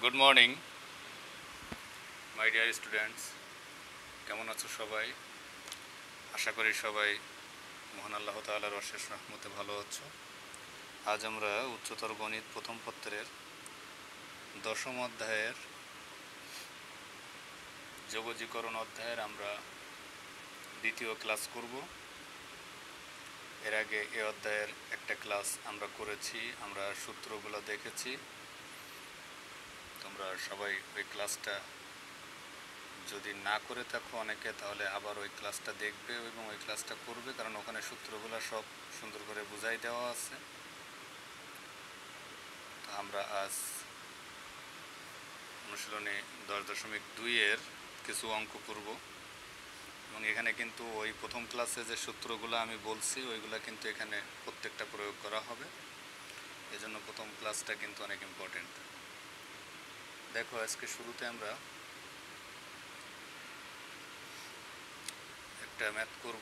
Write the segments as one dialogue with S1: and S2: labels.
S1: Good morning my dear students, কেমন আছো সবাই? আশা করি সবাই মহান আল্লাহ তাআলার অশেষ রহমতে ভালো আছো। আজ আমরা উচ্চতর গণিত প্রথম পত্রের 10ম অধ্যায়ের যোগজীকরণ অধ্যায়ের আমরা দ্বিতীয় ক্লাস করব। এর আগে এই অধ্যায়ের একটা ক্লাস আমরা করেছি, আমরা সূত্রগুলো দেখেছি। তোমরা সবাই ওই ক্লাসটা যদি না করে থাকো অনেকে, তাহলে আবার ওই ক্লাসটা দেখবে এবং ওই ক্লাসটা করবে, কারণ ওখানে সূত্রগুলো সব সুন্দর করে বুঝাই দেওয়া আছে। তো আমরা আজ অনুশীলনী 10.2-এর কিছু অঙ্ক করব এবং এখানে কিন্তু ওই প্রথম ক্লাসে যে সূত্রগুলো আমি বলছি ওইগুলো কিন্তু এখানে প্রত্যেকটা প্রয়োগ করা হবে। এজন্য প্রথম ক্লাসটা কিন্তু অনেক ইম্পর্টেন্ট। দেখো, আজকে শুরুতে আমরা একটা ম্যাথ করব।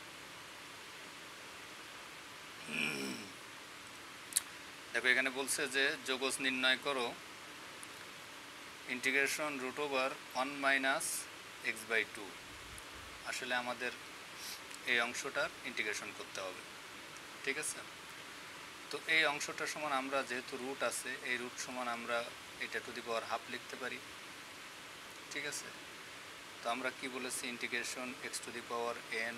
S1: দেখো, এখানে বলছে যে যোগজ নির্ণয় করো ইন্টিগ্রেশন √1 - x/2। আসলে আমাদের এই অংশটার ইন্টিগ্রেশন করতে হবে, ঠিক আছে? তো এই অংশটার সমান আমরা যেহেতু রুট আছে, এই রুট সমান আমরা এটা টু দি পাওয়ার হাফ লিখতে পারি, ঠিক আছে? তো আমরা কি বলেছি, ইন্টিগ্রেশন x⁴n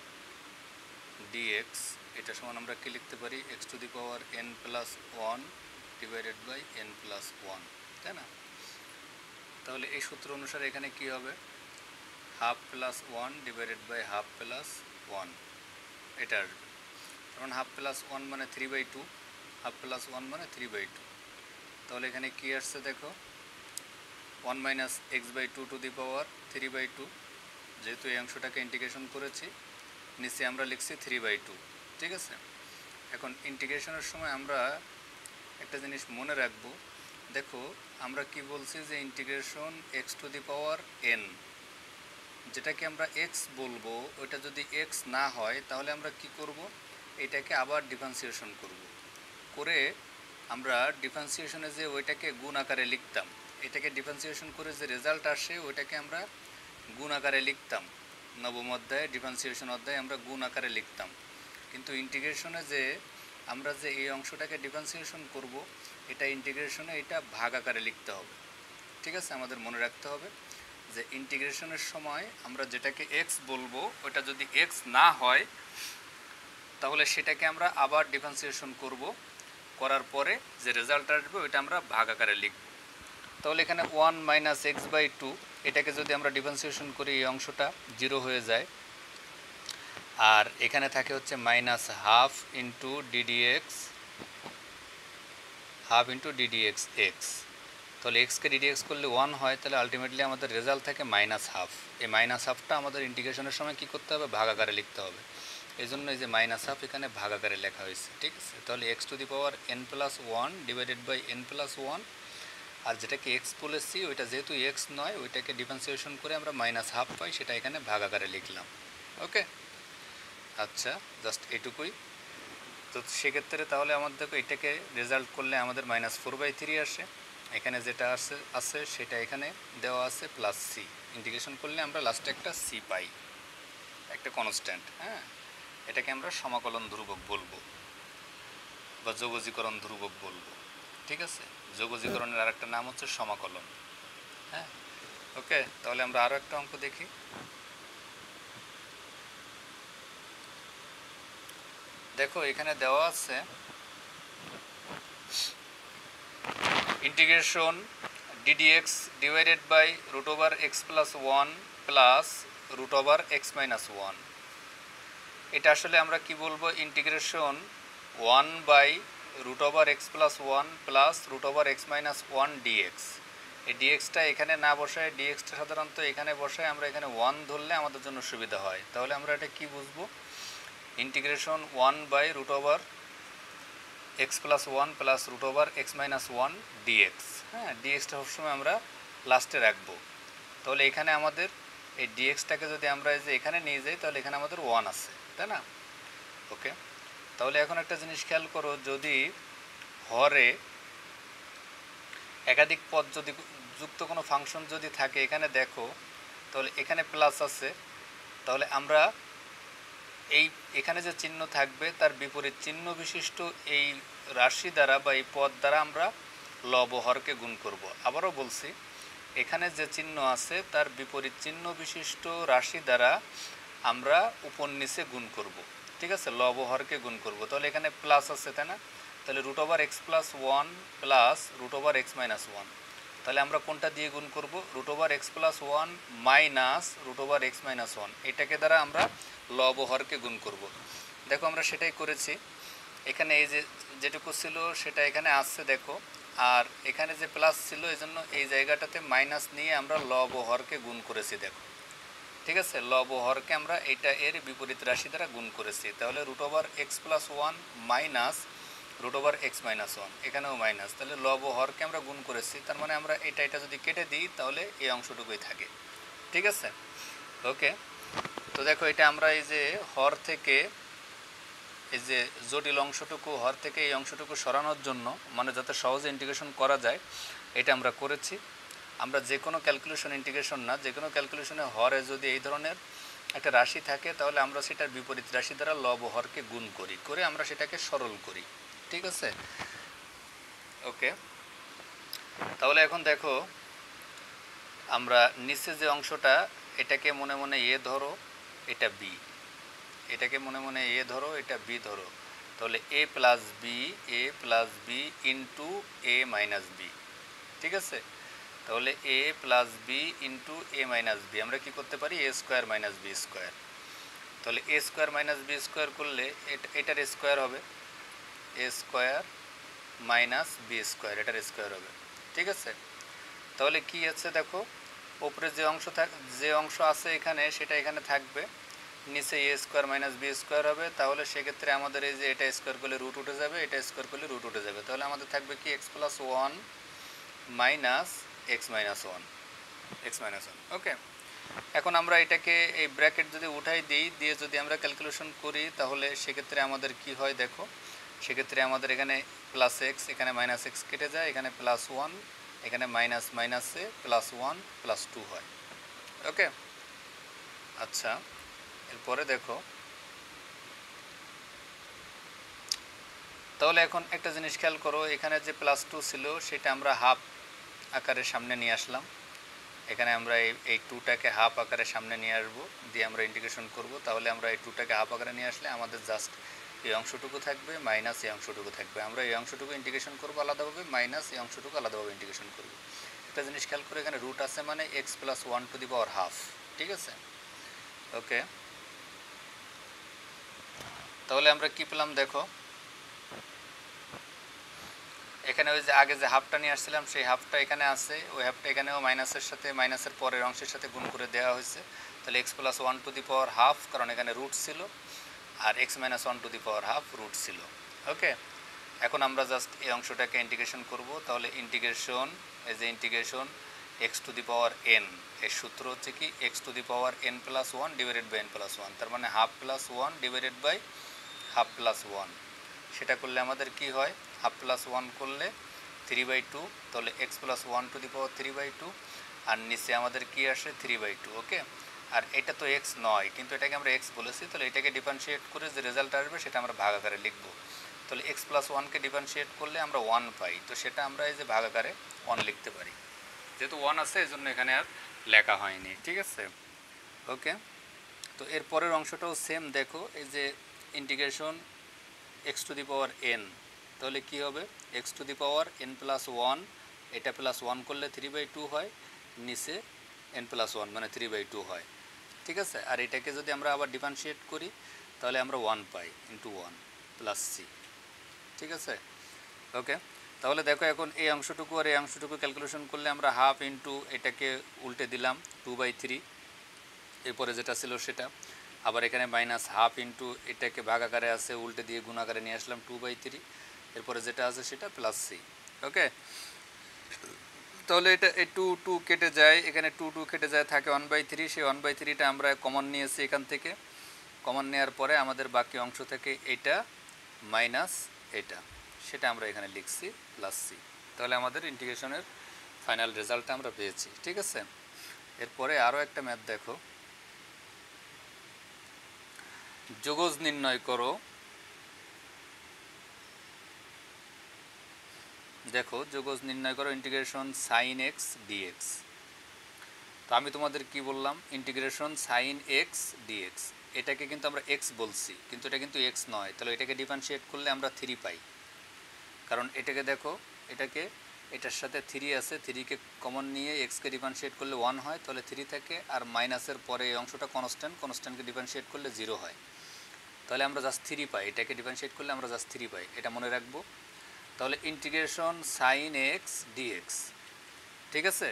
S1: dx এটা সমান আমরা কি লিখতে পারি, x⁴n+1 / n+1, তাই না? তাহলে এই সূত্র অনুসারে এখানে কি হবে, ½ + 1 / ½ + 1 এটা আসবে। কারণ ½ + 1 মানে 3/2, ½ + 1 মানে 3/2। তাহলে এখানে কি আসছে দেখো, 1 - x/2 টু দি পাওয়ার 3/2। যেহেতু এই অংশটাকে ইন্টিগ্রেশন করেছি, নিচে আমরা লিখছি 3/2, ঠিক আছে? এখন ইন্টিগ্রেশনের সময় আমরা একটা জিনিস মনে রাখবো। দেখো, আমরা কি বলছি যে ইন্টিগ্রেশন x⁴n, যেটাকে আমরা x বলবো, ওইটা যদি x না হয় তাহলে আমরা কি করব, এটাকে আবার ডিফারেন্সিয়েশন করব। করে আমরা ডিফারেন্সিয়েশনে যে ওইটাকে গুণ আকারে লিখতাম, এটাকে ডিফারেন্সিয়েশন করে যে রেজাল্ট আসে ওইটাকে আমরা গুণ আকারে লিখতাম। নবম অধ্যায়ে ডিফারেন্সিয়েশন অধ্যায়ে আমরা গুণ আকারে লিখতাম। কিন্তু ইন্টিগ্রেশনে যে আমরা যে এই অংশটাকে ডিফারেন্সিয়েশন করব, এটা ইন্টিগ্রেশনে এটা ভাগ আকারে লিখতে হবে, ঠিক আছে? আমাদের মনে রাখতে হবে যে ইন্টিগ্রেশনের সময় আমরা যেটাকে x বলবো, ওটা যদি x না হয় তাহলে সেটাকে আমরা আবার ডিফারেন্সিয়েশন করব। করার পরে যে রেজাল্ট আসবে ওইটা আমরা ভাগ আকারে লিখব। তাহলে এখানে 1 - x/2 এটাকে যদি আমরা ডিফারেন্সিয়েশন করি, এই অংশটা 0 হয়ে যায়। আর এখানে থাকে হচ্ছে -½ ddx, ½ ddx x। তাহলে এক্সকে ddx করলে 1 হয়, তাহলে আলটিমেটলি আমাদের রেজাল্ট থাকে -½ এই -হাফটা আমাদের ইন্টিগ্রেশনের সময় কি করতে হবে, ভাগ আকারে লিখতে হবে। এই জন্য এই যে -½ এখানে ভাগ আকারে লেখা হয়েছে, ঠিক আছে? তাহলে x⁴n+1 / n+1, আর যেটাকে x বলেছি ওইটা যেহেতু x নয়, ওইটাকে ডিফারেন্সিয়েশন করে আমরা -½ পাই, সেটা এখানে ভাগ আকারে লিখলাম। ওকে, আচ্ছা, জাস্ট এইটুকুই। তো সেক্ষেত্রে তাহলে আমাদের দেখো, এটাকে রেজাল্ট করলে আমাদের -4/3 আসে। এখানে যেটা আছে সেটা এখানে দেওয়া আছে +c। ইন্টিগ্রেশন করলে আমরা লাস্টে একটা c পাই, একটা কনস্ট্যান্ট। হ্যাঁ, এটাকে আমরা সমাকলন ধ্রুবক বলবো বা যোগজীকরণ ধ্রুবক বলবো, ঠিক আছে? যোগজীকরণের আরেকটা নাম হচ্ছে সমাকলন। হ্যাঁ, ওকে। তাহলে আমরা আরও একটা অঙ্ক দেখি। দেখো, এখানে দেওয়া আছে ইন্টিগ্রেশন ddx /√x+1 +√x-1। এটা আসলে আমরা কি বলবো, ইন্টিগ্রেশন 1/√x+1 +√x-1 dx। এই ডিএক্সটা এখানে না বসায়, ডিএক্সটা সাধারণত এখানে বসায়, আমরা এখানে 1 ধরলে আমাদের জন্য সুবিধা হয়। তাহলে আমরা এটা কি বুঝবো, ইন্টিগ্রেশন 1/√x+1 +√x-1 dx। হ্যাঁ, ডিএক্সটা সবসময় আমরা লাস্টে রাখবো। তাহলে এখানে আমাদের এই ডিএক্সটাকে যদি আমরা এই যে এখানে নিয়ে যাই, তাহলে এখানে আমাদের 1 আছে, তাই না? ওকে, তাহলে এখন একটা জিনিস খেয়াল করো, যদি হরে একাধিক পদ যদি যুক্ত কোনো ফাংশন যদি থাকে, এখানে দেখো তাহলে এখানে প্লাস আছে, তাহলে আমরা এখানে যে চিহ্ন থাকবে তার বিপরীত চিহ্ন বিশিষ্ট এই রাশি দ্বারা বা এই পদ দ্বারা আমরা লব ও হরকে গুণ করব। আবারও বলছি, এখানে যে চিহ্ন আছে তার বিপরীত চিহ্ন বিশিষ্ট রাশি দ্বারা আমরা উপর নিচে গুণ করব। ঠিক আছে, লব ও হরকে গুণ করব। তাহলে এখানে প্লাস আছে, তাই না? তাহলে √(x + 1 প্লাস √(x - 1)। তাহলে আমরা কোনটা দিয়ে গুণ করব? √(x + 1 minus √(x - 1)। এটাকে দ্বারা আমরা লব ও হরকে গুণ করব। দেখো আমরা সেটাই করেছি। এখানে এই যে যেটুকু ছিল সেটা এখানে আসছে দেখো, আর এখানে যে প্লাস ছিল এই জন্য এই জায়গাটাতে মাইনাস নিয়ে আমরা লব ও হরকে গুণ করেছি দেখো। ঠিক আছে, লব ও হরকে আমরা এটা এর বিপরীত রাশি দ্বারা গুণ করেছি। তাহলে √(x + 1 মাইনাস √(x - 1)। এখানেও মাইনাস, তাহলে লব ও হরকে আমরা গুণ করেছি, তার মানে আমরা এটা যদি কেটে দিই তাহলে এই অংশটুকুই থাকে। ঠিক আছে, ওকে। তো দেখো এটা আমরা এই যে হর থেকে এই যে জটিল অংশটুকু হর থেকে এই অংশটুকু সরানোর জন্য, মানে যাতে সহজে ইন্টিগ্রেশন করা যায়, এটা আমরা করেছি। আমরা যে কোনো ক্যালকুলেশন, ইন্টিগ্রেশন না, যে কোনো ক্যালকুলেশনে হরে যদি এই ধরনের একটা রাশি থাকে তাহলে আমরা সেটার বিপরীত রাশি দ্বারা লব ও হরকে গুণ করি, করে আমরা সেটাকে সরল করি। ঠিক আছে, ওকে। তাহলে এখন দেখো আমরা নিচে যে অংশটা, এটাকে মনে মনে এ ধরো, এটা বি, এটাকে মনে মনে এ ধরো, এটা বি ধরো। তাহলে a + b into a - b। ঠিক আছে, তাহলে a + b into a - b আমরা কি করতে পারি? a² - b²। তাহলে a² - b² করলে এটার স্কোয়ার হবে, a² - b², এটার স্কোয়ার হবে। ঠিক আছে, তাহলে কি আছে দেখো, উপরে যে অংশ আছে এখানে সেটা এখানে থাকবে, নিচে a² - b² হবে। তাহলে সেক্ষেত্রে আমাদের এই যে এটা স্কোয়ার করলে রুট উঠে যাবে, এটা স্কোয়ার করলে রুট উঠে যাবে। তাহলে আমাদের থাকবে কি x + 1 মাইনাস x - 1। ওকে, এখন আমরা এটাকে এই ব্র্যাকেট যদি উঠাই দিই, দিয়ে যদি আমরা ক্যালকুলেশন করি তাহলে সেক্ষেত্রে আমাদের কি হয় দেখো, সেক্ষেত্রে আমাদের এখানে +x, এখানে -x কেটে যায়, এখানে +1, এখানে মাইনাসে +1 +2 হয়। ওকে, আচ্ছা, এরপরে দেখো, তাহলে এখন একটা জিনিস খেয়াল করো, এখানে যে +2 ছিল সেটা আমরা হাফ আকারে সামনে নিয়ে আসলাম। এখানে আমরা এই 2টাকে হাফ আকারে সামনে নিয়ে আসবো, দিয়ে আমরা ইন্টিগ্রেশন করব। তাহলে আমরা এই 2টাকে হাফ আকারে নিয়ে আসলে আমাদের জাস্ট এই অংশটুকু থাকবে মাইনাস এই অংশটুকু থাকবে। আমরা এই অংশটুকু ইন্টিগ্রেশন করবো আলাদাভাবে, মাইনাস এই অংশটুকু আলাদাভাবে ইন্টিগ্রেশন করব। একটা জিনিস খেয়াল করে, এখানে রুট আছে মানে x + 1^½ ঠিক আছে, ওকে। তাহলে আমরা কি পেলাম দেখো, এখানে ওই যে আগে যে হাফটা নিয়ে আসছিলাম সেই হাফটা এখানে আছে, ওই হাফটা এখানেও মাইনাসের সাথে, মাইনাসের পরের অংশের সাথে গুণ করে দেওয়া হয়েছে। তাহলে x + 1^½ কারণ এখানে রুট ছিল, আর x - 1^½ রুট ছিল। ওকে, এখন আমরা জাস্ট এই অংশটাকে ইন্টিগ্রেশন করব। তাহলে ইন্টিগ্রেশন, এই যে ইন্টিগ্রেশন x⁴n, এর সূত্র হচ্ছে কি x⁴n + 1 / n + 1, তার মানে ½ + 1 / ½ + 1। সেটা করলে আমাদের কি হয়, ½ + 1 করলে 3/2, তাহলে x + 1^3/2, আর নিচে আমাদের কি আসে 3/2। ওকে, আর এটা তো x নয়, কিন্তু এটাকে আমরা x বলেছি, তাহলে এটাকে ডিফারেন্সিয়েট করে যে রেজাল্ট আসবে সেটা আমরা ভাগ আকারে লিখব। তাহলে x + 1কে ডিফারেন্সিয়েট করলে আমরা 1 পাই, তো সেটা আমরা এই যে ভাগ আকারে 1 লিখতে পারি। যেহেতু 1 আছে এই জন্য এখানে আর লেখা হয়নি। ঠিক আছে, ওকে। তো এর পরের অংশটাও সেম দেখো, এই যে ইন্টিগ্রেশন x⁴n, তাহলে কি হবে x⁴n + 1, এটা +1 করলে 3/2 হয়, নিচে n + 1 মানে 3/2 হয়। ঠিক আছে, আর এটাকে যদি আমরা আবার ডিফারেন্সিয়েট করি তাহলে আমরা 1 পাই, × 1 + c। ঠিক আছে, ওকে। তাহলে দেখো এখন এই অংশটুকু আর এই অংশটুকু ক্যালকুলেশন করলে আমরা হাফ ইন্টু এটাকে উল্টে দিলাম 2/3, এরপরে যেটা ছিল সেটা, আবার এখানে -½ ইন্টু এটাকে ভাগ আকারে আছে, উল্টে দিয়ে গুণ আকারে নিয়ে আসলাম 2/3, এরপরে যেটা আছে সেটা +c। ওকে, তাহলে এটা এই 2 কেটে যায়, এখানে 2 কেটে যায়, থাকে 1/3, সেই 1/3টা আমরা কমন নিয়েছি এখান থেকে। কমন নেওয়ার পরে আমাদের বাকি অংশ থেকে এটা মাইনাস এটা, সেটা আমরা এখানে লিখছি +c। তাহলে আমাদের ইন্টিগ্রেশনের ফাইনাল রেজাল্টটা আমরা পেয়েছি। ঠিক আছে, এরপরে আরও একটা ম্যাথ দেখো, যোগজ নির্ণয় করো। দেখো যোগজ নির্ণয় করো ইন্টিগ্রেশন সাইন এক্স ডিএক্স। তো আমি তোমাদের কি বললাম, ইন্টিগ্রেশন সাইন এক্স ডিএক্স, এটাকে কিন্তু আমরা এক্স বলছি, কিন্তু এটা কিন্তু এক্স নয়। তাহলে এটাকে ডিফারেন্সিয়েট করলে আমরা 3 পাই, কারণ এটাকে দেখো, এটাকে এটার সাথে 3 আছে, 3কে কমন নিয়ে এক্সকে ডিফারেন্সিয়েট করলে 1 হয়, তাহলে 3 থাকে, আর মাইনাসের পরে এই অংশটা কনস্ট্যান্ট, কনস্ট্যান্টকে ডিফারেন্সিয়েট করলে 0 হয়। তাহলে আমরা জাস্ট 3 পাই, এটাকে ডিফারেন্সিয়েট করলে আমরা জাস্ট 3 পাই, এটা মনে রাখবো। তাহলে ইন্টিগ্রেশন সাইন এক্স ডিএক্স, ঠিক আছে।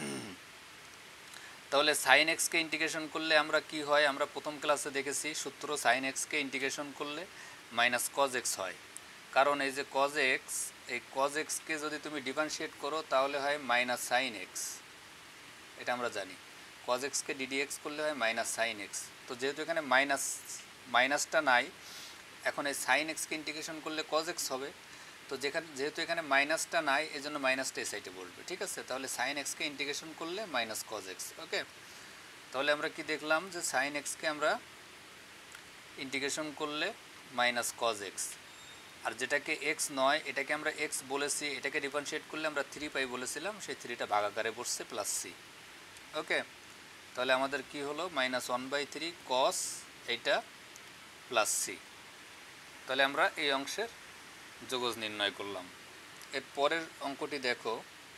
S1: তাহলে সাইন এক্সকে ইন্টিগ্রেশন করলে আমরা কি হয়, আমরা প্রথম ক্লাসে দেখেছি সূত্র, সাইন এক্সকে ইন্টিগ্রেশন করলে মাইনাস কজ এক্স হয়। কারণ এই যে কজ এক্স, এই কজ এক্সকে যদি তুমি ডিফারেন্সিয়েট করো তাহলে হয় মাইনাস সাইন এক্স, এটা আমরা জানি। কজ এক্সকে ডিডিএক্স করলে হয় মাইনাস সাইন এক্স। তো যেহেতু এখানে মাইনাসটা নাই, এখন এই সাইন এক্সকে ইন্টিগ্রেশন করলে কজ এক্স হবে। তো যেহেতু এখানে মাইনাসটা নাই, এই জন্য মাইনাসটা এই সাইডে বসবে। ঠিক আছে, তাহলে সাইন এক্সকে ইন্টিগ্রেশন করলে মাইনাস কজ এক্স। ওকে, তাহলে আমরা কি দেখলাম যে সাইন এক্সকে আমরা ইন্টিগ্রেশন করলে মাইনাস কজ এক্স, আর যেটাকে এক্স নয় এটাকে আমরা এক্স বলেছি, এটাকে ডিফারেন্সিয়েট করলে আমরা 3 পাই বলেছিলাম, সেই 3টা ভাগাকারে বসছে প্লাস সি। ওকে, তাহলে আমাদের কি হলো, -1/3 কস এইটা প্লাস সি। তাহলে আমরা এই অংশের যোগজ নির্ণয় করলাম। এর পরের অঙ্কটি দেখো,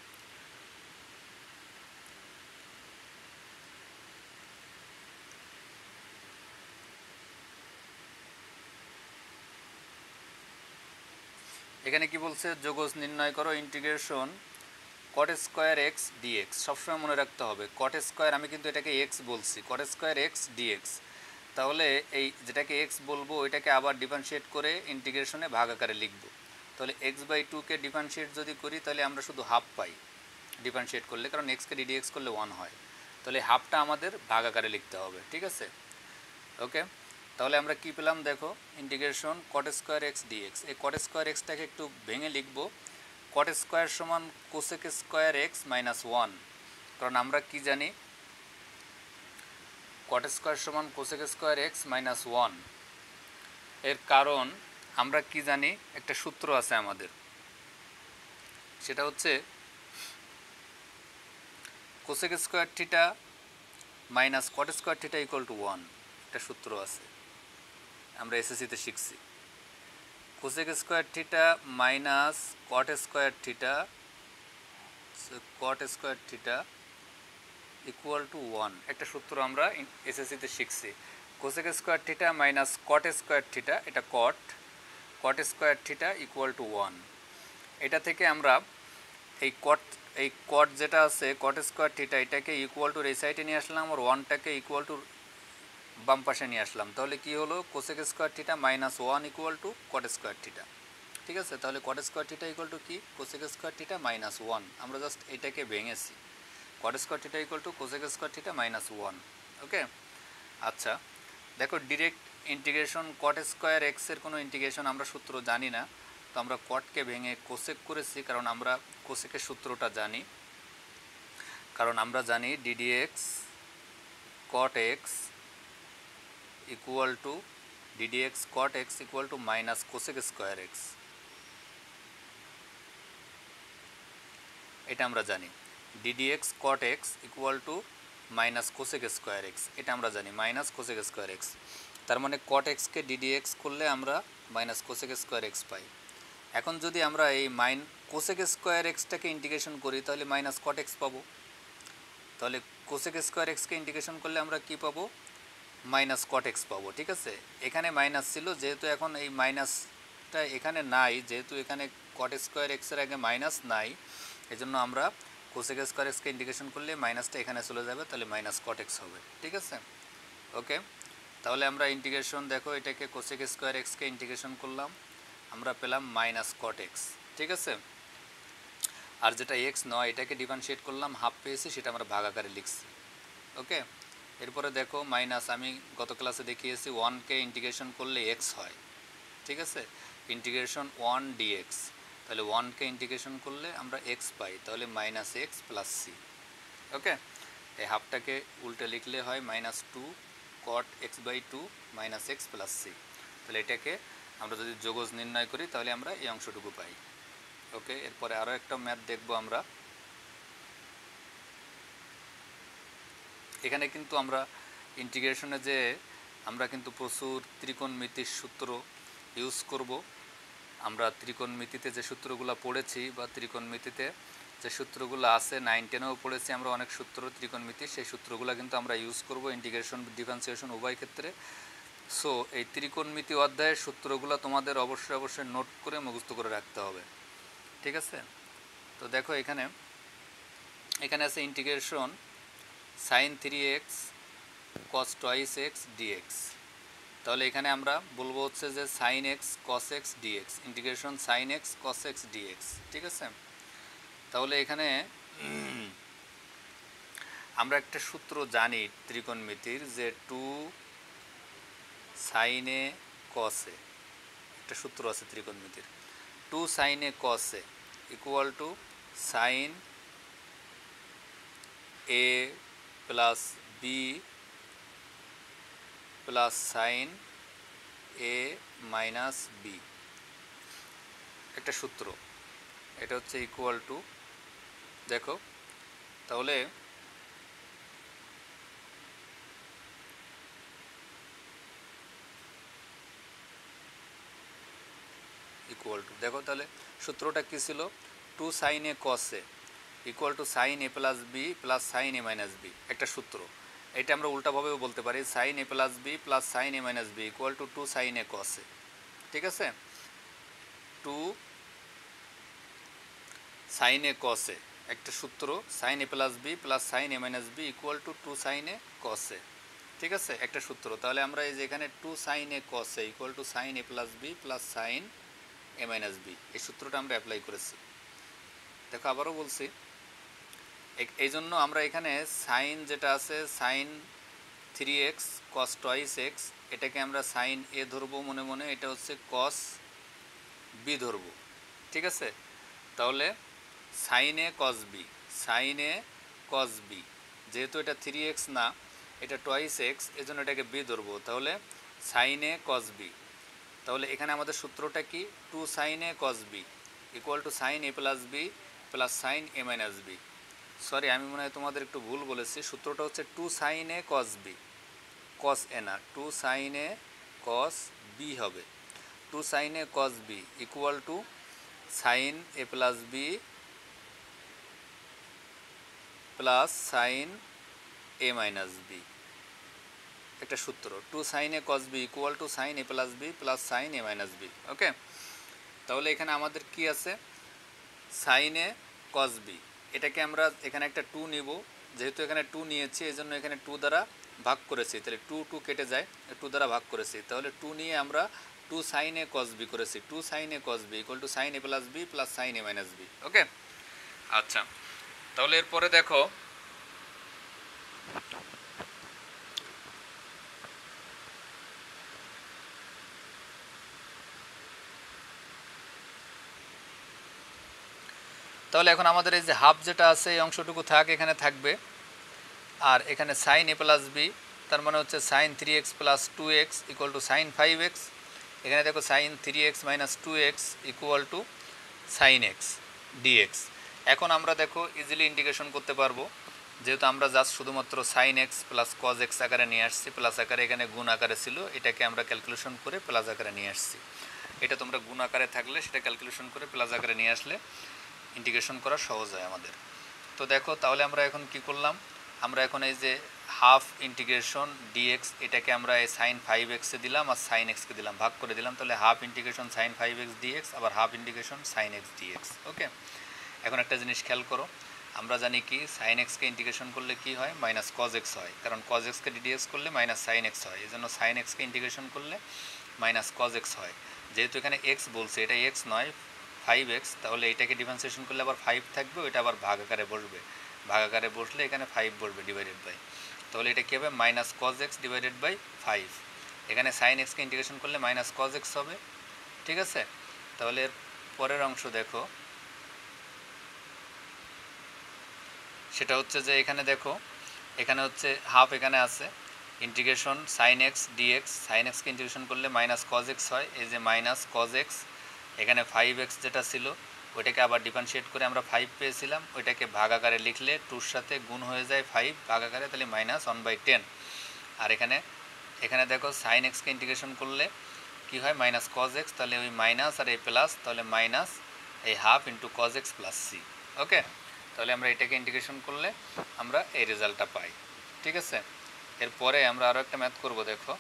S1: এখানে কি বলছে, যোগজ নির্ণয় করো integration cot square x dx. সবসময় মনে রাখতে হবে কট স্কোয়ার, আমি কিন্তু এটাকে এক্স বলছি, কট স্কোয়ার এক্স ডিএক্স। তাহলে এই যেটাকে এক্স বলবো ওইটাকে আবার ডিফারেন্সিয়েট করে ইন্টিগ্রেশনে ভাগ আকারে লিখব। তাহলে x/2কে ডিফারেন্সিয়েট যদি করি তাহলে আমরা শুধু হাফ পাই ডিফারেন্সিয়েট করলে, কারণ এক্সকে ডিডিএক্স করলে 1 হয়। তাহলে হাফটা আমাদের ভাগ আকারে লিখতে হবে। ঠিক আছে, ওকে। তাহলে আমরা কি পেলাম দেখো, integration cot square x dx. এই কট স্কোয়ার এক্সটাকে একটু ভেঙে লিখব, কট স্কোয়ার সমান কোসেক স্কোয়ার এক্স মাইনাস 1। কারণ আমরা কি জানি, কট স্কোয়ার সমান কোসেক স্কোয়ার এক্স মাইনাস 1। এর কারণ আমরা কি জানি, একটা সূত্র আছে আমাদের, সেটা হচ্ছে cosec square theta minus cot square theta equal to 1, একটা সূত্র আছে, আমরা এসএসসিতে শিখছি। Cosec square theta minus cot square theta equal to 1, একটা সূত্র আমরা এসএসসিতে শিখছি। Cosec square theta minus cot square theta, এটা cot square theta equal to 1। এটা থেকে আমরা এই কট যেটা আছে কট স্কোয়ার থিটা, এটাকে ইকুয়াল টু এই সাইডে নিয়ে আসলাম, আর 1টাকে ইকুয়াল টু বাম পাশে নিয়ে আসলাম। তাহলে কি হলো, cosec square theta minus 1 equal to cot square theta. ঠিক আছে, তাহলে cot square theta equal to কি, কোসেক স্কোয়ার থিটা মাইনাস 1। আমরা জাস্ট এটাকে ভেঙেছি, cot square theta equal to cosec square theta minus 1। Okay, আচ্ছা দেখো, ডিরেক্ট ইন্টিগ্রেশন কট স্কোয়ার এক্সের কোনো ইন্টিগ্রেশন আমরা সূত্র জানি না, তো আমরা কটকে ভেঙে কোসেক করেছি, কারণ আমরা কোসেকের সূত্রটা জানি। কারণ আমরা জানি d dx cot x equal to d dx cot x equal to minus cosec square x, এটা আমরা জানি। D dx cot x equal to minus cosec square x, এটা আমরা জানি, মাইনাস কোসেক স্কোয়ার এক্স। তার মানে কট এক্সকে ডিডিএক্স করলে আমরা মাইনাস কোসেক স্কোয়ার এক্স পাই। এখন যদি আমরা এই কোসেক স্কোয়ার এক্সটাকে ইন্টিগ্রেশন করি তাহলে মাইনাস কট এক্স পাবো। তাহলে কোসেক স্কোয়ার এক্সকে ইন্টিগ্রেশন করলে আমরা কি পাবো, মাইনাস কট এক্স পাবো। ঠিক আছে, এখানে মাইনাস ছিল, যেহেতু এখন এই মাইনাসটা এখানে নাই, যেহেতু এখানে কট স্কোয়ার এক্সের আগে মাইনাস নাই, এজন্য আমরা কোসেক স্কোয়ার এক্সকে ইন্টিগ্রেশন করলে মাইনাসটা এখানে চলে যাবে, তাহলে মাইনাস কট এক্স হবে। ঠিক আছে, ওকে। তাহলে আমরা ইন্টিগ্রেশন দেখো, এটাকে কোসেক স্কোয়ার এক্সকে ইন্টিগ্রেশন করলাম, আমরা পেলাম মাইনাস কট এক্স। ঠিক আছে, আর যেটা এক্স নয় এটাকে ডিফারেন্সিয়েট করলাম, হাফ পেয়েছি, সেটা আমরা ভাগ আকারে লিখছি। ওকে, এরপরে দেখো মাইনাস, আমি গত ক্লাসে দেখিয়েছি 1কে ইন্টিগ্রেশন করলে এক্স হয়। ঠিক আছে, ইন্টিগ্রেশন 1 ডিএক্স। তাহলে 1কে ইন্টিগ্রেশন করলে আমরা x পাই, তাহলে minus x plus c. Okay, এই হাফটাকে উল্টে লিখলে হয় minus two cot x by two minus x plus c. তাহলে এটাকে আমরা যদি যোগজ নির্ণয় করি তাহলে আমরা এই অংশটুকু পাই। ওকে, এরপরে আরও একটা ম্যাথ দেখব আমরা। এখানে কিন্তু আমরা ইন্টিগ্রেশনে যে আমরা কিন্তু প্রচুর ত্রিকোণমিতির সূত্র ইউজ করব। আমরা ত্রিকোণমিতিতে যে সূত্রগুলো পড়েছি বা ত্রিকোণমিতিতে যে সূত্রগুলো আছে 9, 10-এও পড়েছি আমরা অনেক সূত্র ত্রিকোণমিতি, সেই সূত্রগুলো কিন্তু আমরা ইউজ করব ইন্টিগ্রেশন ডিফারেন্সিয়েশন উভয় ক্ষেত্রে। সো এই ত্রিকোণমিতি অধ্যায়ের সূত্রগুলো তোমাদের অবশ্যই নোট করে মুখস্থ করে রাখতে হবে, ঠিক আছে? তো দেখো এখানে আছে integration sine 3x cos twice x dx. তাহলে এখানে আমরা বলবো হচ্ছে যে sine x cos x dx, integration sine x cos x dx, ঠিক আছে? তাহলে এখানে আমরা একটা সূত্র জানি ত্রিকোণমিতির, যে টু সাইনে কসে, একটা সূত্র আছে ত্রিকোণমিতির, two sine A cos A equal to sine A plus B plus sine A minus B, একটা সূত্র। এটা হচ্ছে ইকুয়াল টু, দেখো তাহলে ইকুয়াল টু, দেখো তাহলে সূত্রটা কী ছিল, two sine A cos A equal to sine A plus B plus sine A minus B, একটা সূত্র। এটা আমরা উল্টাভাবেও বলতে পারি, sine A plus B plus sine A minus B equal to two sine A cos A, ঠিক আছে? Two sine A cos A একটা সূত্র, sine A plus B plus sine A minus B equal to two sine A cos A, ঠিক আছে? একটা সূত্র। তাহলে আমরা এই যে এখানে two sine A cos A equal to sine A plus B plus sine A minus B, এই সূত্রটা আমরা অ্যাপ্লাই করেছি। দেখো আবারও বলছি, এই জন্য আমরা এখানে সাইন যেটা আছে sign 3x cos twice x, এটাকে আমরা সাইন এ ধরবো মনে মনে, এটা হচ্ছে cos বি ধরবো, ঠিক আছে? তাহলে sine A cos B, sine A cos B, যেহেতু এটা 3x না, এটা টুয়াইস এক্স, এজন্য এটাকে বি ধরবো, তাহলে সাইন এ cos বি। তাহলে এখানে আমাদের সূত্রটা কি, two sine A cos B equal to sine A plus B plus sine A minus B. Sorry, আমি মনে হয় তোমাদের একটু ভুল বলেছি, সূত্রটা হচ্ছে two sine A cos B, cos A না, two sine A cos B হবে, two sine A cos B equal to sine A plus B plus sine A minus B, একটা সূত্র, two sine A cos B equal to sine A plus B plus sine A minus B. Okay, তাহলে এখানে আমাদের কি আছে, sign A cos B, এটাকে আমরা এখানে একটা টু নিব, যেহেতু এখানে টু নিয়েছি এই জন্য এখানে টু দ্বারা ভাগ করেছি, তাহলে টু টু কেটে যায়, টু দ্বারা ভাগ করেছি, তাহলে টু নিয়ে আমরা two sine A cos B করেছি, two sine A cos B equal to sine A plus B plus sine A minus B. Okay, আচ্ছা, তাহলে এরপরে দেখো তাহলে এখন আমাদের এই যে হাফ যেটা আছে এই অংশটুকু এখানে থাকবে, আর এখানে সাইন এ প্লাস বি, তার মানে হচ্ছে sine 3x plus 2x equal to sine 5x, এখানে দেখো sine 3x minus 2x equal to sine x dx. এখন আমরা দেখো ইজিলি ইন্টিগ্রেশন করতে পারবো, যেহেতু আমরা জাস্ট শুধুমাত্র sine x plus cos x আকারে নিয়ে আসছি, প্লাস আকারে এখানে গুণ আকারে ছিল, এটাকে আমরা ক্যালকুলেশন করে প্লাস আকারে নিয়ে আসছি। এটা তোমরা গুণ আকারে থাকলে সেটা ক্যালকুলেশন করে প্লাস আকারে নিয়ে আসলে ইন্টিগ্রেশন করা সহজ হয় আমাদের। তো দেখো তাহলে আমরা এখন কি করলাম, আমরা এখন এই যে হাফ ইন্টিগ্রেশন ডিএক্স, এটাকে আমরা এই সাইন 5xে দিলাম আর সাইন এক্সকে দিলাম, ভাগ করে দিলাম, তাহলে half integration sine 5x dx আবার half integration sine x dx. Okay, এখন একটা জিনিস খেয়াল করো, আমরা জানি কি সাইন এক্সকে ইন্টিগ্রেশন করলে কি হয়, মাইনাস কজ এক্স হয়, কারণ কজ এক্সকে ডিডিএক্স করলে মাইনাস সাইন এক্স হয়, এই জন্য সাইন এক্সকে ইন্টিগ্রেশন করলে মাইনাস কজ এক্স হয়। যেহেতু এখানে এক্স বলছে, এটা এক্স নয় 5x, তাহলে এটাকে ডিফারেন্সিয়েশন করলে আবার 5 থাকবে, ওইটা আবার ভাগ আকারে বসবে, ভাগ আকারে বসলে এখানে 5 বসবে ডিভাইডেড বাই, তাহলে এটা কী হবে, minus cos x divided by 5। এখানে সাইন এক্সকে ইন্টিগ্রেশন করলে মাইনাস কজ এক্স হবে, ঠিক আছে? তাহলে পরের অংশ দেখো, সেটা হচ্ছে যে এখানে দেখো, এখানে হচ্ছে হাফ এখানে আছে, integration sine x dx, sine এক্সকে ইন্টিগ্রেশন করলে মাইনাস কজ এক্স হয়, এই যে মাইনাস কজ এক্স, এখানে 5x যেটা ছিল ওইটাকে আবার ডিফারেন্সিয়েট করে আমরা 5 পেয়েছিলাম, ওইটাকে ভাগ আকারে লিখলে 2-র সাথে গুণ হয়ে যায় 5 ভাগ আকারে, তাহলে মাইনাস 1/10। আর এখানে দেখো সাইন এক্সকে ইন্টিগ্রেশন করলে কি হয়, মাইনাস কজ এক্স, তাহলে ওই মাইনাস আর এই প্লাস, তাহলে মাইনাস এই half into cos x plus c. Okay, তাহলে আমরা এটাকে ইন্টিগ্রেশন করলে আমরা এই রেজাল্টটা পাই। ঠিক আছে, এরপরে আমরা আরও একটা ম্যাথ করব। দেখো,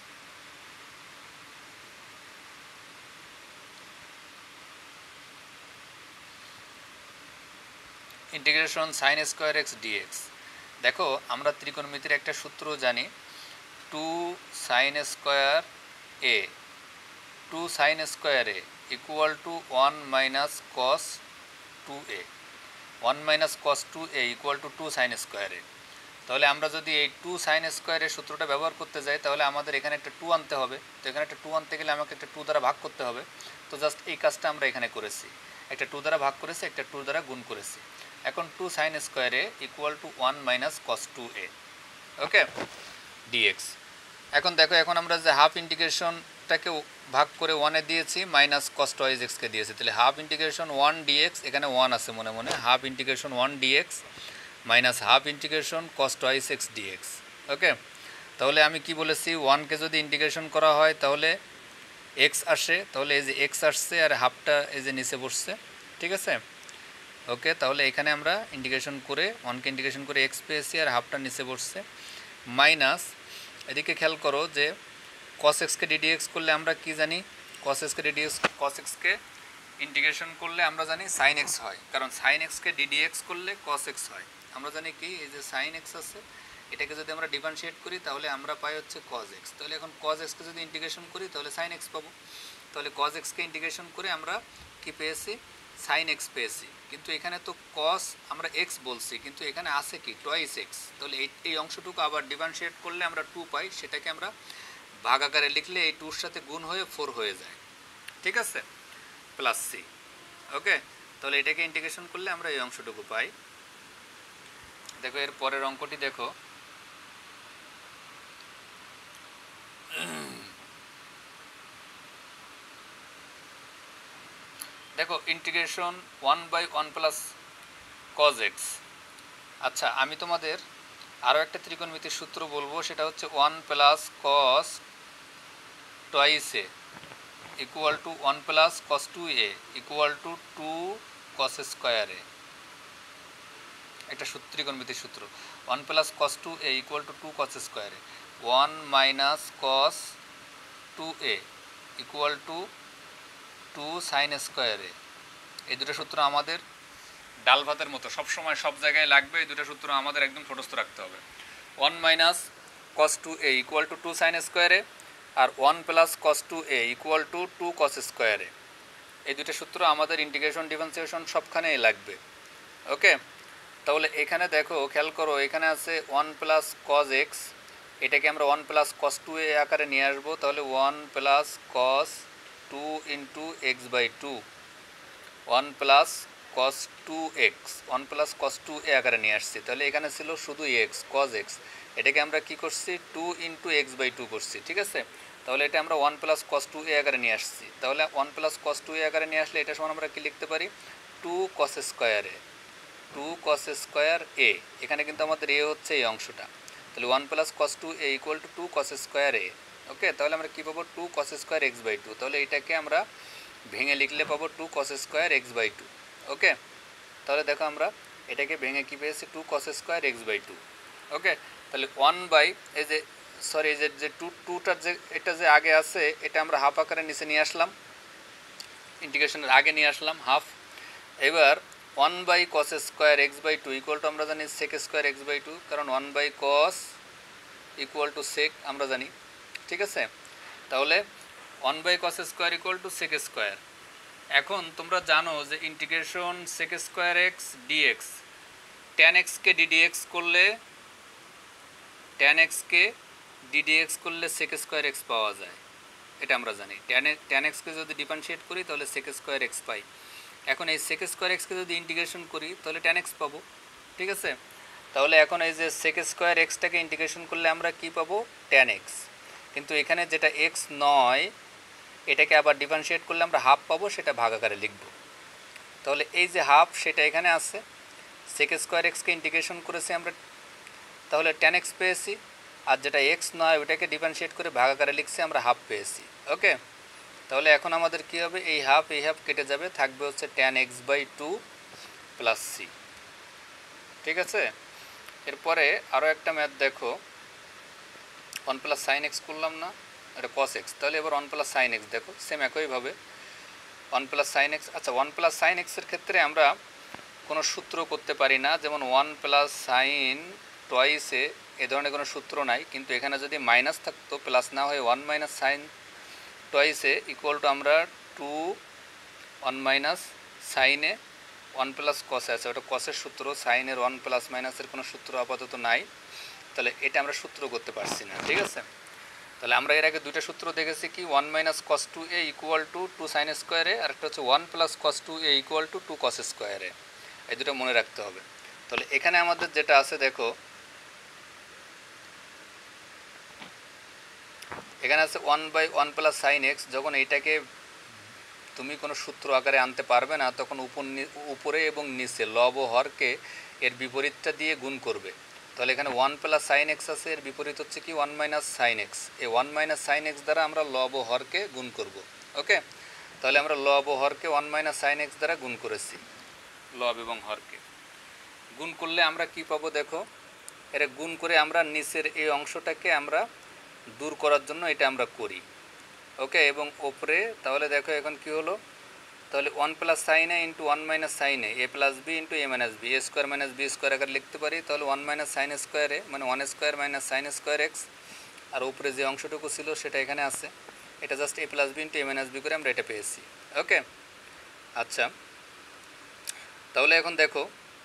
S1: integration sine square x dx. দেখো, আমরা ত্রিকোণমিতির একটা সূত্র জানি, 2 sine square A, 2 sine square A equal to 1 minus cos 2a, 1 minus cos 2a equal to 2 sine square A. তাহলে আমরা যদি এই 2 সাইন স্কোয়ারের সূত্রটা ব্যবহার করতে যাই, তাহলে আমাদের এখানে একটা 2 আনতে হবে। তো এখানে একটা 2 আনতে গেলে আমাকে একটা 2 দ্বারা ভাগ করতে হবে। তো জাস্ট এই কাজটা আমরা এখানে করেছি, একটা 2 দ্বারা ভাগ করেছি, একটা 2 দ্বারা গুণ করেছি। এখন 2 sine square A equal to 1 minus cos 2a, okay, dx. এখন দেখো, এখন আমরা যে হাফ ইন্টিগ্রেশনটাকে ভাগ করে 1-এ দিয়েছি, মাইনাস কস টয়েস এক্সকে দিয়েছি, তাহলে হাফ ইন্টিগ্রেশন 1 ডিএক্স, এখানে 1 আছে মনে মনে, half integration 1 dx minus half integration cos twice x dx. Okay, তাহলে আমি কি বলেছি, 1কে যদি ইন্টিগ্রেশন করা হয় তাহলে এক্স আসে, তাহলে এই যে এক্স আসছে আর হাফটা এই যে নিচে বসছে। ঠিক আছে, ওকে, তাহলে এখানে আমরা ইন্টিগ্রেশন করে 1কে ইন্টিগ্রেশন করে এক্স পেয়েছি আর হাফটা নিচে বসছে, মাইনাস এদিকে খেয়াল করো যে কস এক্সকে ডিডিএক্স করলে আমরা কি জানি, কস এক্সকে ইন্টিগ্রেশন করলে আমরা জানি সাইন এক্স হয়, কারণ সাইন এক্সকে ডিডিএক্স করলে কস এক্স হয়। আমরা জানি কি, এই যে সাইন এক্স আছে, এটাকে যদি আমরা ডিফারেন্সিয়েট করি তাহলে আমরা পাই হচ্ছে কজ এক্স। তাহলে এখন কজ এক্সকে যদি ইন্টিগ্রেশন করি তাহলে সাইন এক্স পাবো। তাহলে কজ এক্সকে ইন্টিগ্রেশন করে আমরা কি পেয়েছি, সাইন এক্স পেয়েছি। কিন্তু এখানে তো কস আমরা এক্স বলছি, কিন্তু এখানে আছে কি, টয়েস এক্স। তাহলে এই অংশটুকু আবার ডিফারেন্সিয়েট করলে আমরা 2 পাই, সেটাকে আমরা ভাগ আকারে লিখলে এই 2-র সাথে গুণ হয়ে 4 হয়ে যায়। ঠিক আছে, প্লাস সি। ওকে, তাহলে এটাকে ইন্টিগ্রেশন করলে আমরা এই অংশটুকু পাই। দেখো, এর পরের অঙ্কটি দেখো, দেখো ইন্টিগ্রেশন 1/1 প্লাস কজ এক্স। আচ্ছা, আমি তোমাদের আরও একটা ত্রিকোণমিতির সূত্র বলবো, সেটা হচ্ছে 1 plus cos twice A equal to 1 plus cos 2a equal to 2 cos square A. একটা ত্রিকোণমিতির সূত্র, 1 plus cos 2a equal to 2 cos square A, 1 minus cos 2a equal to 2 sine square A. এই দুটো সূত্র আমাদের ডাল ভাতের মতো সবসময় সব জায়গায় লাগবে, এই দুটো সূত্র আমাদের একদম ঠোঁটস্থ রাখতে হবে। 1 minus cos 2a equal to 2 sine square A, আর 1 plus cos 2a equal to 2 cos square A. এই দুটো সূত্র আমাদের ইন্টিগ্রেশন ডিফারেন্সিয়েশন সবখানেই লাগবে। ওকে, তাহলে এখানে দেখো, খেয়াল করো, এখানে আছে 1 প্লাস কস এক্স, এটাকে আমরা 1 প্লাস কস 2a আকারে নিয়ে আসবো। তাহলে 1 plus cos 2 into x by 2, 1 plus cos 2x, 1 plus cos 2a আকারে নিয়ে আসছি। তাহলে এখানে ছিল শুধু এক্স, কস এক্স, এটাকে আমরা কি করছি, 2 ইন্টু এক্স বাই 2 করছি। ঠিক আছে, তাহলে এটা আমরা 1 প্লাস কস 2a আকারে নিয়ে আসছি। তাহলে 1 প্লাস কস 2a আকারে নিয়ে আসলে এটা সমান আমরা কি লিখতে পারি, 2 cos square A, 2 cos square এ। এখানে কিন্তু আমাদের এ হচ্ছে এই অংশটা, তাহলে 1 plus cos 2a equal to 2 cos square A. Okay, তাহলে আমরা কী পাবো, 2 কস স্কোয়ার এক্স বাই 2। তাহলে এটাকে আমরা ভেঙে লিখলে পাবো 2 cos square x by 2। Okay, তাহলে দেখো আমরা এটাকে ভেঙে কী পেয়েছি, 2 cos square x by 2। Okay, তাহলে 1 বাই এই যে সরি এই যে 2টার যে এটা যে আগে আছে, এটা আমরা হাফ আকারে নিচে নিয়ে আসলাম, ইন্টিগ্রেশনের আগে নিয়ে আসলাম হাফ। এবার 1 by cos square x by 2 equal to আমরা জানি সেক স্কোয়ার এক্স বাই 2, কারণ 1 by cos equal to sec আমরা জানি। ঠিক আছে, তাহলে 1 by cos square equal to sec square. এখন তোমরা জানো যে integration sec square x dx, tan এক্সকে ডিডিএক্স করলে, ট্যান এক্সকে ডিডিএক্স করলে সেক স্কোয়ার এক্স পাওয়া যায়, এটা আমরা জানি। ট্যান এক্সকে যদি ডিফারেন্সিয়েট করি তাহলে সেক স্কোয়ার এক্স পাই। এখন এই sec স্কোয়ার এক্সকে যদি ইন্টিগ্রেশন করি তাহলে tan x পাবো, ঠিক আছে। তাহলে এখন এই যে sec স্কোয়ার এক্সটাকে ইন্টিগ্রেশন করলে আমরা কি পাবো, tan x। কিন্তু এখানে যেটা x নয় এটাকে আবার ডিফারেন্সিয়েট করলে আমরা হাফ পাবো, সেটা ভাগ আকারে লিখব। তাহলে এই যে হাফ সেটা এখানে আছে, sec স্কোয়ার এক্সকে ইন্টিগ্রেশন করেছি আমরা, তাহলে tan x পেয়েছি। আর যেটা x নয় ওটাকে ডিফারেন্সিয়েট করে ভাগ আকারে লিখছি আমরা, হাফ পেয়েছি। ওকে, তাহলে এখন আমাদের কি হবে, এই হাফ কেটে যাবে, থাকবে হচ্ছে tan x/2 প্লাস c, ঠিক আছে। এরপরে আরও একটা ম্যাথ দেখো, 1 প্লাস সাইন এক্স করলাম না, এটা cos x, তাহলে এবার 1 প্লাস সাইন এক্স দেখো, সেম একইভাবে 1 প্লাস সাইন এক্স। আচ্ছা, 1 প্লাস সাইন এক্সের ক্ষেত্রে আমরা কোনো সূত্র করতে পারি না, যেমন 1 প্লাস সাইন টয়েসে এ ধরনের কোনো সূত্র নাই, কিন্তু এখানে যদি মাইনাস থাকতো, প্লাস না হয়ে 1 minus sine twice A equal to আমরা 2 1 মাইনাস সাইনে 1 প্লাস কসে আছে, ওটা কসের সূত্র, সাইনের 1 প্লাস মাইনাসের কোনো সূত্র আপাতত নাই, তাহলে এটা আমরা সূত্র করতে পারছি না, ঠিক আছে। তাহলে আমরা এর আগে দুইটা সূত্র দেখেছি কি, 1 minus cos 2a equal to 2 sine square A, আর একটা হচ্ছে 1 plus cos 2a equal to 2 cos square A, এই দুটো মনে রাখতে হবে। তাহলে এখানে আমাদের যেটা আছে দেখো, এখানে আছে 1/1 প্লাস সাইন এক্স। যখন এইটাকে তুমি কোনো সূত্র আকারে আনতে পারবে না, তখন উপরে এবং নিচে লব ও হরকে এর বিপরীতটা দিয়ে গুণ করবে। তাহলে এখানে 1 প্লাস সাইন এক্স আছে, এর বিপরীত হচ্ছে কি 1 মাইনাস সাইন এক্স। এই 1 মাইনাস সাইন এক্স দ্বারা আমরা লব ও হরকে গুণ করব। ওকে, তাহলে আমরা লব ও হরকে 1 মাইনাস সাইন এক্স দ্বারা গুণ করেছি, লব এবং হরকে গুণ করলে আমরা কি পাবো দেখো, এর গুণ করে আমরা নিচের এই অংশটাকে আমরা দূর করার জন্য এটা আমরা করি। ওকে, এবং ওপরে তাহলে দেখো এখন কি হলো, তাহলে 1 plus sine A into 1 minus sine A plus B into A minus B, A square minus B square আকারে লিখতে পারি। তাহলে 1 মাইনাস সাইন স্কোয়ারে মানে 1 square minus sine square x, আর উপরে যে অংশটুকু ছিল সেটা এখানে আছে, এটা just A plus B into A minus B করে আমরা এটা পেয়েছি। ওকে, আচ্ছা, তাহলে এখন দেখো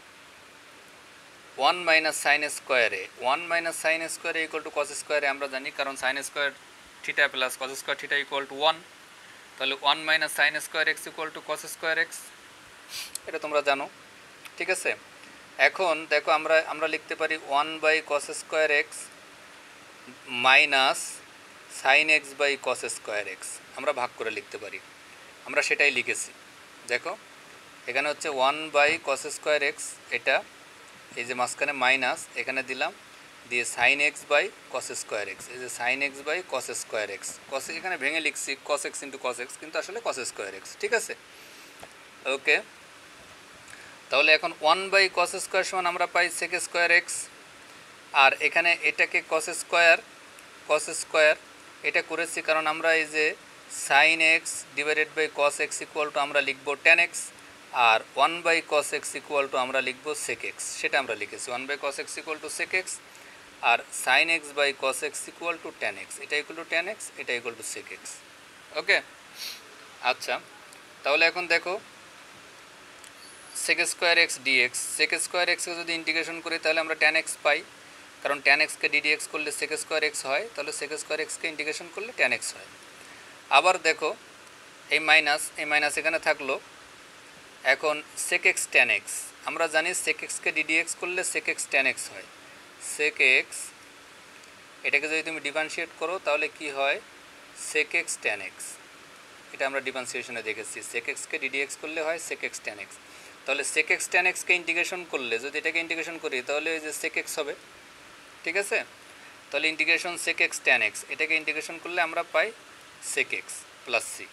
S1: 1 minus sine square A 1 minus sine square A equal to cos square A আমরা জানি, কারণ sine square theta plus cos square theta equal to 1। তাহলে 1 minus sine square x equal to cos square x, এটা তোমরা জানো, ঠিক আছে। এখন দেখো আমরা লিখতে পারি 1 by cos square x minus sine x by cos square x, আমরা ভাগ করে লিখতে পারি, আমরা সেটাই লিখেছি। দেখো এখানে হচ্ছে 1 বাই কস স্কোয়ার এক্স, এটা এই যে মাঝখানে মাইনাস এখানে দিলাম, দিয়ে sine x by cos square x, এই যে sine x by cos square x, cos এখানে ভেঙে লিখছি cos x into cos x, কিন্তু আসলে কস স্কোয়ার এক্স, ঠিক আছে। ওকে, তাহলে এখন 1 বাই কস স্কোয়ার সমান আমরা পাই সেক স্কোয়ার এক্স, আর এখানে এটাকে কস স্কোয়ার এটা করেছি কারণ আমরা এই যে sine x divided by cos x equal to আমরা লিখব ট্যান এক্স, আর 1 by cos x equal to আমরা লিখব সেক এক্স, সেটা আমরা লিখেছি 1 by cos x equal to sec x, আর sine x by cos x equal to tan x, এটা ইকুয়াল টু ট্যান এক্স, এটা equal to sec x. Okay, আচ্ছা, তাহলে এখন দেখো sec square x dx, sec square এক্সকে যদি integration করি তাহলে আমরা ট্যান এক্স পাই, কারণ ট্যান এক্সকে ডিডিএক্স করলে সেক স্কোয়ার এক্স হয়, তাহলে সেক স্কোয়ার এক্সকে ইন্টিগ্রেশন করলে ট্যান এক্স হয়। আবার দেখো এই মাইনাস এখানে থাকলো, এখন সেক এক্স ট্যান এক্স, আমরা জানি সেক এক্সকে ডিডিএক্স করলে সেক এক্স ট্যান এক্স হয়, সেক এক্স এটাকে যদি তুমি ডিফারেন্সিয়েট করো তাহলে কি হয় সেক এক্স ট্যান এক্স, এটা আমরা ডিফারেন্সিয়েশনে দেখেছি, সেক এক্সকে ডিডিএক্স করলে হয় সেক এক্স ট্যান এক্স। তাহলে সেক এক্স ট্যান এক্সকে ইন্টিগ্রেশন করলে যদি এটাকে ইন্টিগ্রেশন করি তাহলে ওই যে সেক এক্স হবে, ঠিক আছে। তাহলে integration sec x tan x, এটাকে ইন্টিগ্রেশন করলে আমরা পাই sec x plus c.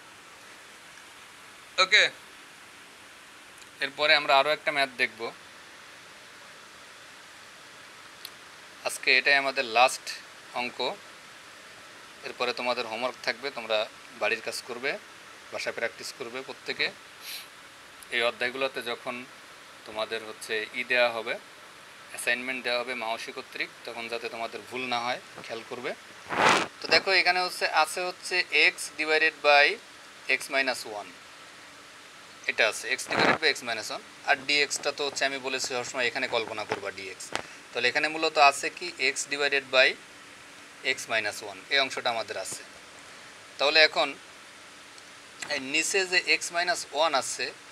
S1: Okay, এরপরে আমরা আরও একটা ম্যাথ দেখব, আজকে এটাই আমাদের লাস্ট অঙ্ক। এরপরে তোমাদের হোমওয়ার্ক থাকবে, তোমরা বাড়ির কাজ করবে, বাসায় প্র্যাকটিস করবে প্রত্যেকে। এই অধ্যায়গুলোতে যখন তোমাদের হচ্ছে দেওয়া হবে, অ্যাসাইনমেন্ট দেওয়া হবে মাওসী কর্তৃক, তখন যাতে তোমাদের ভুল না হয় খেয়াল করবে। তো দেখো এখানে আছে x divided by x minus one, এটা আছে x divided by x minus one, আর ডিএক্সটা তো হচ্ছে আমি বলেছি সবসময় এখানে কল্পনা করবা ডিএক্স। তাহলে এখানে মূলত আছে কি x divided by x minus one, এই অংশটা আমাদের আছে। তাহলে এখন নিচে যে এক্স মাইনাস ওয়ান আছে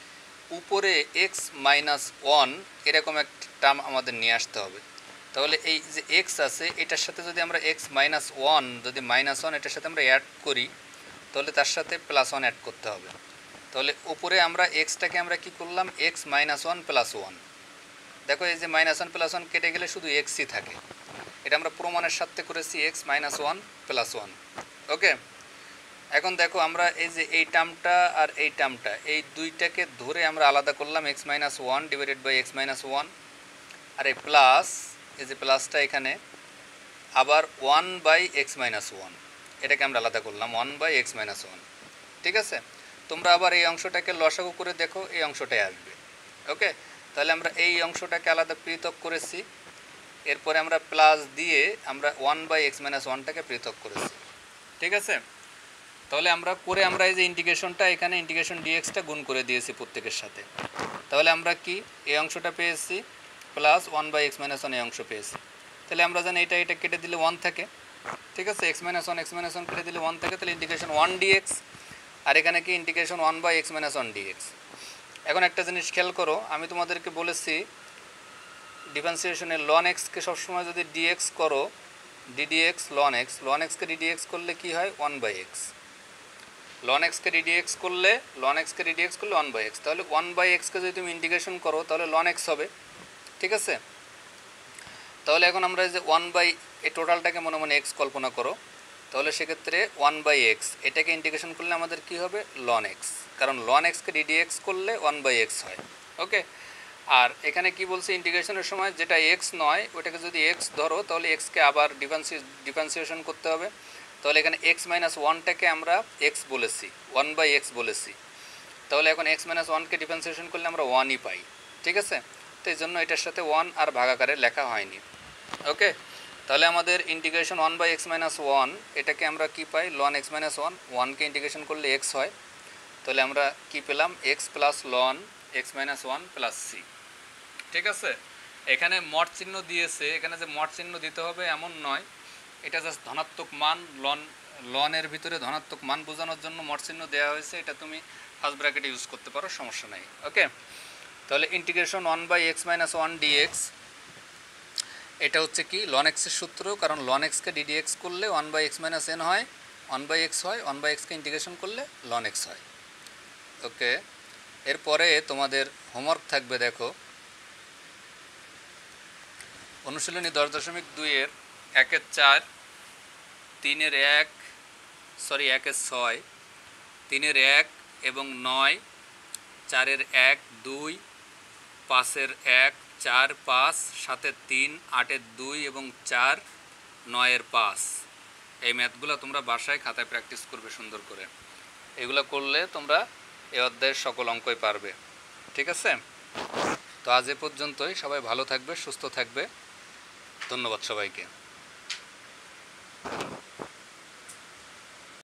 S1: উপরে এক্স মাইনাস ওয়ান এরকম একটা টার্ম আমাদের নিয়ে আসতে হবে। তাহলে এই যে এক্স আছে এটার সাথে যদি আমরা এক্স মাইনাস ওয়ান যদি মাইনাস ওয়ান এটার সাথে আমরা অ্যাড করি তাহলে তার সাথে প্লাস ওয়ান অ্যাড করতে হবে। তাহলে উপরে আমরা এক্সটাকে আমরা কি করলাম x minus one plus one. দেখো এই যে মাইনাস ওয়ান প্লাস ওয়ান কেটে গেলে শুধু এক্সই থাকে। এটা আমরা প্রমাণের সাথে করেছি x minus one plus one. Okay, এখন দেখো আমরা এই যে এই টার্মটা আর এই টার্মটা এই দুইটাকে ধরে আমরা আলাদা করলাম x minus one divided by x minus one, আর এই প্লাস এই যে প্লাসটা এখানে আবার one by x minus one, এটাকে আমরা আলাদা করলাম one by x minus one. ঠিক আছে, তোমরা আবার এই অংশটাকে লসাগু করে দেখো, এই অংশটাই আসবে। ওকে, তাহলে আমরা এই অংশটাকে আলাদা পৃথক করেছি, এরপরে আমরা প্লাস দিয়ে আমরা ওয়ান বাই এক্স মাইনাস ওয়ানটাকে পৃথক করেছি। ঠিক আছে, তাহলে আমরা এই যে ইন্টিগ্রেশনটা এখানে ইন্টিগ্রেশন ডিএক্সটা গুণ করে দিয়েছি প্রত্যেকের সাথে। তাহলে আমরা কি এই অংশটা পেয়েছি plus one by x minus one এই অংশ পেয়েছি। তাহলে আমরা জানি এটা কেটে দিলে ওয়ান থাকে। ঠিক আছে, এক্স মাইনাস ওয়ান কেটে দিলে ওয়ান থাকে, তাহলে ইন্টিগ্রেশন ওয়ান ডিএক্স, আর এখানে কি integration one by x minus one dx. এখন একটা জিনিস খেয়াল করো, আমি তোমাদেরকে বলেছি ডিফারেন্সিয়েশনের লন এক্সকে সবসময় যদি ডিএক্স করো ডিডিএক্স লন এক্সকে ডিডিএক্স করলে কি হয় ওয়ান বাই এক্স, লন এক্সকে ডিডিএক্স করলে ওয়ান বাই এক্স। তাহলে ওয়ান বাই এক্সকে যদি তুমি ইন্টিগ্রেশন করো তাহলে লন এক্স হবে। ঠিক আছে, তাহলে এখন আমরা যে ওয়ান বাই এই টোটালটাকে মনে মনে এক্স কল্পনা করো, তাহলে সেক্ষেত্রে ওয়ান বাই এক্স এটাকে ইন্টিগ্রেশন করলে আমাদের কি হবে লন এক্স, কারণ লন এক্সকে ডিডিএক্স করলে ওয়ান বাই এক্স হয়। ওকে, আর এখানে কি বলছে ইন্টিগ্রেশনের সময় যেটা এক্স নয় ওটাকে যদি এক্স ধরো তাহলে এক্সকে আবার ডিফারেন্সিয়েশন করতে হবে। তাহলে এখানে এক্স মাইনাস ওয়ানটাকে আমরা এক্স বলেছি, ওয়ান বাই এক্স বলেছি, তাহলে এখন এক্স মাইনাস ওয়ানকে ডিফারেন্সিয়েশন করলে আমরা ওয়ানই পাই। ঠিক আছে, তো এই জন্য এটার সাথে ওয়ান আর ভাগাকারে লেখা হয়নি। ওকে, তাহলে আমাদের integration one by x minus one এটাকে আমরা কি পাই লন এক্স মাইনাস ওয়ান, ওয়ানকে ইন্টিগ্রেশন করলে এক্স হয়, তাহলে আমরা কি পেলাম x plus ln x minus one plus c. ঠিক আছে, এখানে মড চিহ্ন দিয়েছে, এখানে যে মড চিহ্ন দিতে হবে এমন নয়, এটা জাস্ট ধনাত্মক মান লনের ভিতরে ধনাত্মক মান বোঝানোর জন্য মড চিহ্ন দেওয়া হয়েছে, এটা তুমি ফার্স্ট ব্র্যাকেটে ইউজ করতে পারো, সমস্যা নাই। ওকে, তাহলে integration one by x minus one dx এটা হচ্ছে কি লন এক্সের সূত্র, কারণ লন এক্সকে ডিডিএক্স করলে one by x minus n হয়, ওয়ান বাই এক্স হয়, ওয়ান বাই এক্সকে ইন্টিগ্রেশন করলে লন এক্স হয়। ওকে, এরপরে তোমাদের হোমওয়ার্ক থাকবে, দেখো অনুশীলনী 10.2-এর 1-4, 3-1, 1-6, 3-1 এবং 9, 4-1, 2, 5-1, 4, 5, 7-3, 8-2 এবং 4, 9-5। এই ম্যাথগুলো তোমরা বাসায় খাতায় প্র্যাকটিস করবে সুন্দর করে, এগুলো করলে তোমরা এই অধ্যায়ের সকল অঙ্কই পারবে। ঠিক আছে, তো আজ এ পর্যন্তই, সবাই ভালো থাকবে, সুস্থ থাকবে, ধন্যবাদ সবাইকে।